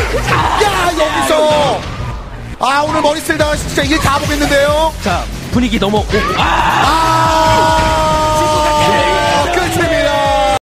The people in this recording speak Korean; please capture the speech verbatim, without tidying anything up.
야 여기서 아 오늘 머리 쓸다가 진짜 이게 다 보겠는데요. 자 분위기 넘어오고 아, 아